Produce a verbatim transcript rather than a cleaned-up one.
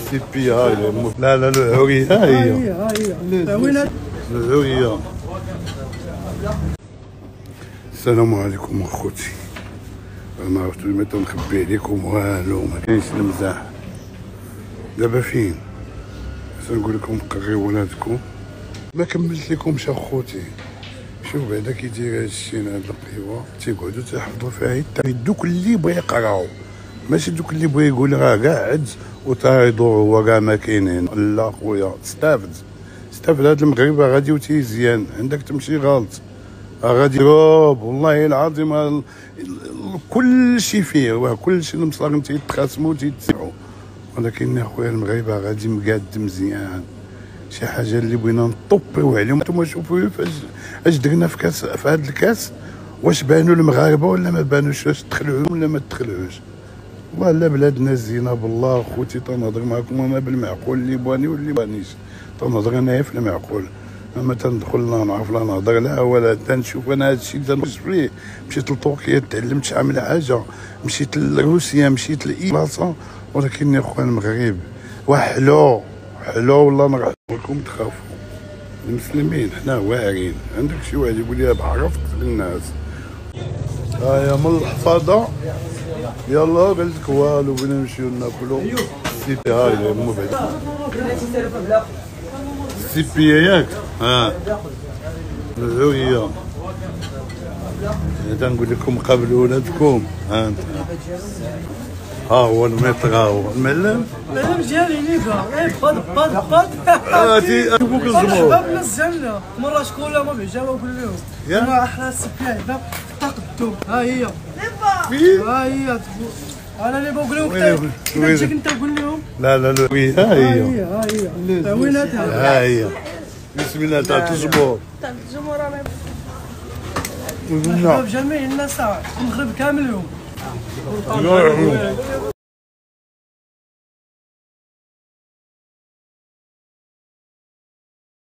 سيبي هاي. لا لا العورية ها هي. هي هي وين العورية. السلام عليكم اخوتي. ما عرفتش ما تنخبي عليكم والو، ما كاينش المزاح. دابا فين؟ نقول لكم قريو ولادكم. ما كملت لكمش اخوتي. شوف بعدا كي داير هادشي هاد القهوه تيقعدوا تيحفظوا فيها حتى دوك اللي بغا يقراو، ماشي دوك اللي بغا يقول راه قاعد وتايضو هو كاع ما كاينين. لا خويا استافد استافد هاد المغرب غادي وتيزيان، عندك تمشي غلط غادي روب والله العظيم. كل شيء فيه واه كل شيء المصاغم تيتخاصموا تيتسعوا، ولكن اخويا المغاربه غادي مقاد مزيان. شي حاجه اللي بغينا نطبيو عليهم. نتوما شوفوا فاش اش درنا في كاس في هذا الكاس، واش بانوا المغاربه ولا ما بانوش، واش دخلوهم ولا ما دخلوش. والله لا بلادنا زينه بالله خوتي. تنهضر معكم انا بالمعقول، اللي بغاني واللي بغانيش تنهضر انايا في المعقول. اما تندخل لا نعرف لا نهضر لا ولا تنشوف. انا هذا الشيء تنخرج فيه. مشيت لتركيا تعلمت شحال حاجه، مشيت لروسيا، مشيت لاي بلاصه، ولكن يا خويا المغرب وحلو حلو والله. نروح لكم تخافوا المسلمين حنا واعرين. عندك شي واحد يقول لي بعرفك الناس. هايا من الحفاظه يلا قال لك والو بغينا نمشيو ناكلو. سيبي هاي مو بعيد. سيبي ياك ها العويه. هذا نقول لكم قابلوا ولادكم. ها انت ها هو المتر، ها هو المعلم. المعلم ديالي نيكا باد باد باد. هاتي ابوك الزمور. شباب نزلنا مرة شكون ما بعجبها وقول لهم انا احلى السبيع هنا تقدم. ها هي ها هي انا اللي بقول لهم كنتك انت قول لهم. لا لا لا ها هي ها هي وين هذا؟ ها هي بسم الله تاع الزمور. تاع الزمور انا جميع الناس المغرب كامل اليوم.